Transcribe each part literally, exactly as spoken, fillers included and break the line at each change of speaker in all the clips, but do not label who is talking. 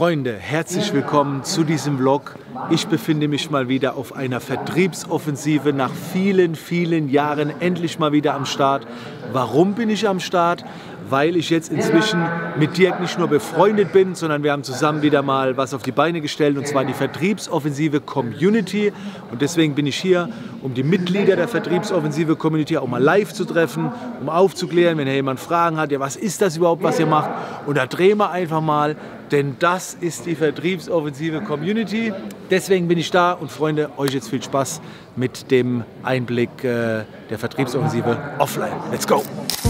Freunde, herzlich willkommen zu diesem Vlog. Ich befinde mich mal wieder auf einer Vertriebsoffensive nach vielen, vielen Jahren endlich mal wieder am Start. Warum bin ich am Start? Weil ich jetzt inzwischen mit Dirk nicht nur befreundet bin, sondern wir haben zusammen wieder mal was auf die Beine gestellt, und zwar die Vertriebsoffensive Community. Und deswegen bin ich hier, um die Mitglieder der Vertriebsoffensive Community auch mal live zu treffen, um aufzuklären, wenn jemand Fragen hat, ja, was ist das überhaupt, was ihr macht? Und da drehen wir einfach mal, denn das ist die Vertriebsoffensive Community. Deswegen bin ich da und Freunde, euch jetzt viel Spaß mit dem Einblick äh, der Vertriebsoffensive offline. Let's go!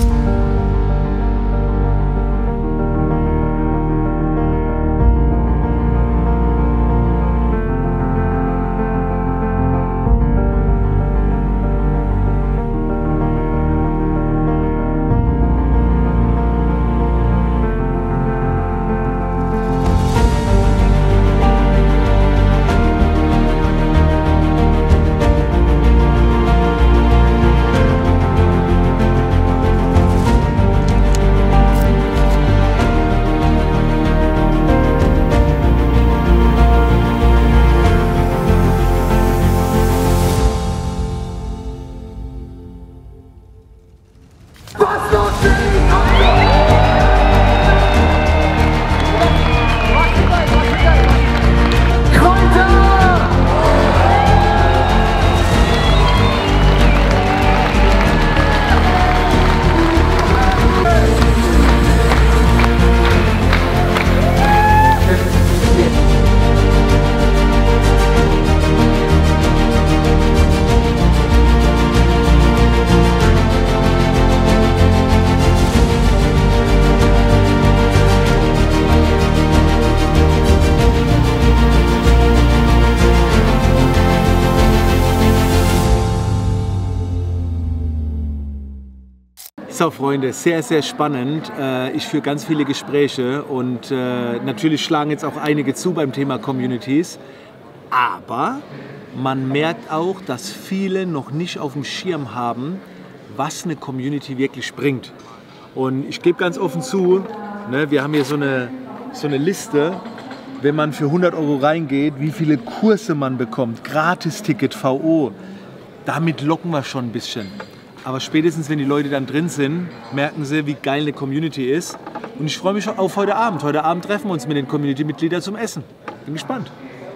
So Freunde, sehr, sehr spannend. Ich führe ganz viele Gespräche und natürlich schlagen jetzt auch einige zu beim Thema Communities. Aber man merkt auch, dass viele noch nicht auf dem Schirm haben, was eine Community wirklich bringt. Und ich gebe ganz offen zu, ne, wir haben hier so eine, so eine Liste, wenn man für hundert Euro reingeht, wie viele Kurse man bekommt, Gratisticket, V O, damit locken wir schon ein bisschen. Aber spätestens, wenn die Leute dann drin sind, merken sie, wie geil eine Community ist. Und ich freue mich auf heute Abend. Heute Abend treffen wir uns mit den Community-Mitgliedern zum Essen. Bin gespannt.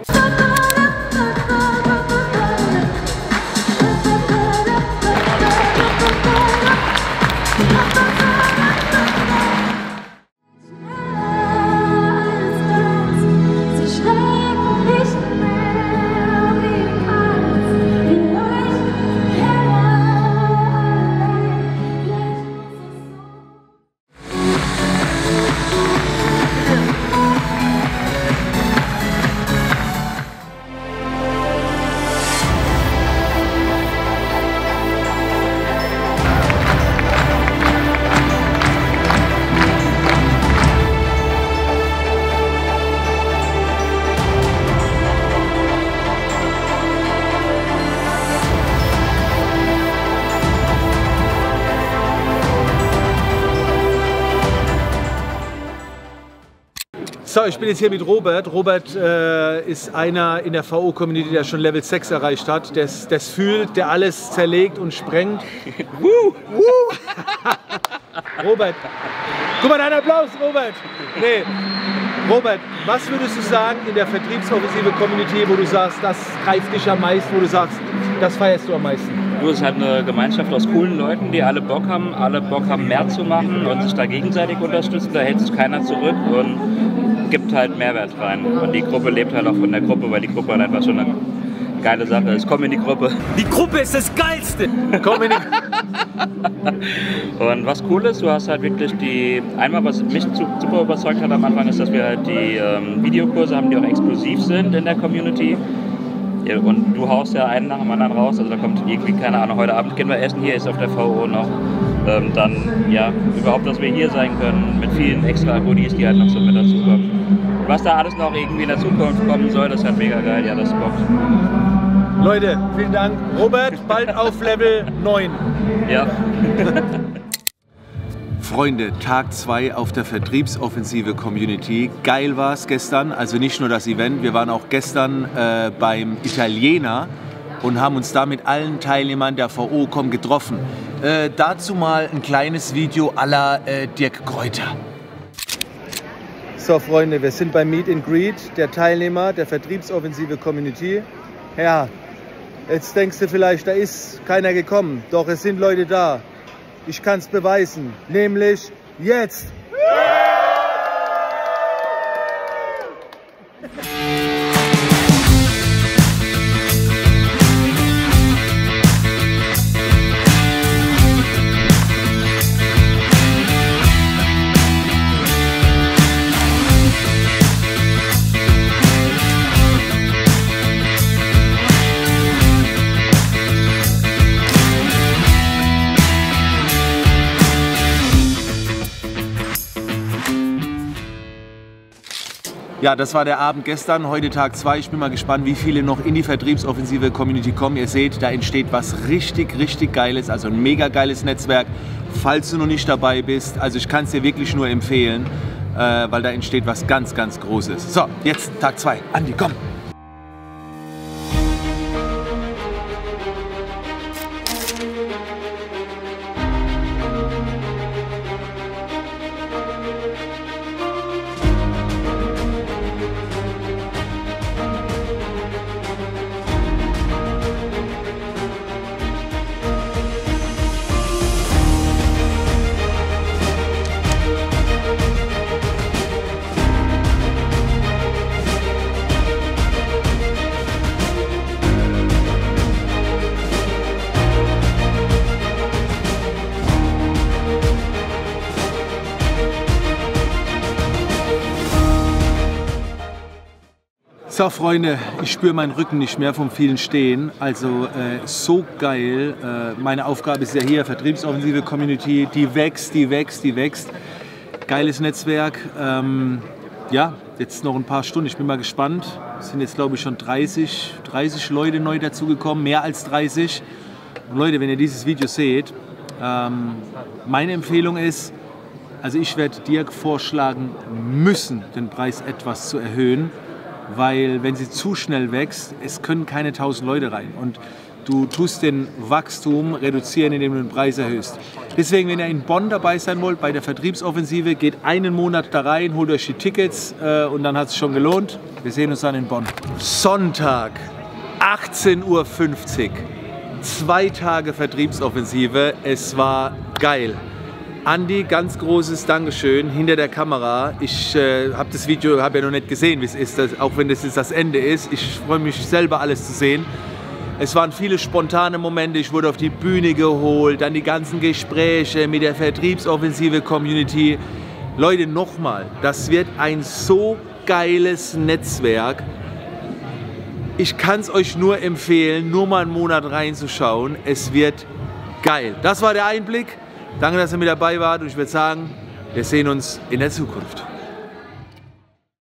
So, ich bin jetzt hier mit Robert. Robert äh, ist einer in der V O-Community, der schon Level sechs erreicht hat. Der es fühlt, der alles zerlegt und sprengt. Woo! Woo! Robert, guck mal, dein Applaus, Robert! Nee. Robert, was würdest du sagen in der Vertriebsoffensive Community, wo du sagst, das greift dich am meisten, wo du sagst, das feierst du am meisten?
Du, es ist halt eine Gemeinschaft aus coolen Leuten, die alle Bock haben, alle Bock haben, mehr zu machen und sich da gegenseitig unterstützen. Da hält sich keiner zurück und gibt halt Mehrwert rein. Und die Gruppe lebt halt auch von der Gruppe, weil die Gruppe halt einfach schon eine geile Sache ist. Komm in die Gruppe.
Die Gruppe ist das Geilste! Komm in die
Und was cool ist, du hast halt wirklich die, einmal was mich super überzeugt hat am Anfang, ist, dass wir halt die ähm, Videokurse haben, die auch exklusiv sind in der Community. Und du haust ja einen nach dem anderen raus, also da kommt irgendwie, keine Ahnung, heute Abend gehen wir essen, hier ist auf der V O noch. Ähm, dann, ja, überhaupt, dass wir hier sein können, mit vielen extra Goodies, die halt noch so mit dazu kommen. Was da alles noch irgendwie in der Zukunft kommen soll, das ist halt mega geil, ja, das bockt.
Leute, vielen Dank. Robert, bald auf Level neun.
Ja.
Freunde, Tag zwei auf der Vertriebsoffensive Community. Geil war es gestern, also nicht nur das Event, wir waren auch gestern äh, beim Italiener und haben uns da mit allen Teilnehmern der V O Com getroffen. Äh, dazu mal ein kleines Video à la äh, Dirk Kräuter. So Freunde, wir sind beim Meet and Greet der Teilnehmer der Vertriebsoffensive Community. Ja, jetzt denkst du vielleicht, da ist keiner gekommen, doch es sind Leute da. Ich kann es beweisen, nämlich jetzt. Ja, das war der Abend gestern, heute Tag zwei. Ich bin mal gespannt, wie viele noch in die Vertriebsoffensive Community kommen. Ihr seht, da entsteht was richtig, richtig Geiles, also ein mega geiles Netzwerk. Falls du noch nicht dabei bist, also ich kann es dir wirklich nur empfehlen, äh, weil da entsteht was ganz, ganz Großes. So, jetzt Tag zwei. Andi, komm! So Freunde, ich spüre meinen Rücken nicht mehr vom vielen Stehen, also äh, so geil. Äh, meine Aufgabe ist ja hier, Vertriebsoffensive Community, die wächst, die wächst, die wächst. Geiles Netzwerk. Ähm, ja, jetzt noch ein paar Stunden, ich bin mal gespannt. Es sind jetzt glaube ich schon dreißig, dreißig Leute neu dazugekommen, mehr als dreißig. Und Leute, wenn ihr dieses Video seht, ähm, meine Empfehlung ist, also ich werde Dirk vorschlagen müssen, den Preis etwas zu erhöhen. Weil wenn sie zu schnell wächst, es können keine tausend Leute rein und du tust den Wachstum reduzieren, indem du den Preis erhöhst. Deswegen, wenn ihr in Bonn dabei sein wollt, bei der Vertriebsoffensive, geht einen Monat da rein, holt euch die Tickets äh, und dann hat es schon gelohnt. Wir sehen uns dann in Bonn. Sonntag, achtzehn Uhr fünfzig, zwei Tage Vertriebsoffensive, es war geil. Andi, ganz großes Dankeschön hinter der Kamera. Ich äh, habe das Video hab ja noch nicht gesehen, wie es ist, das, auch wenn das jetzt das Ende ist. Ich freue mich selber alles zu sehen. Es waren viele spontane Momente, ich wurde auf die Bühne geholt, dann die ganzen Gespräche mit der Vertriebsoffensive Community. Leute, nochmal, das wird ein so geiles Netzwerk. Ich kann es euch nur empfehlen, nur mal einen Monat reinzuschauen. Es wird geil. Das war der Einblick. Danke, dass ihr mit dabei wart und ich würde sagen, wir sehen uns in der Zukunft.